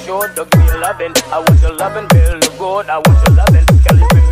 show, dug me loving. I want your loving, feel the good. I want your loving, girl, you bring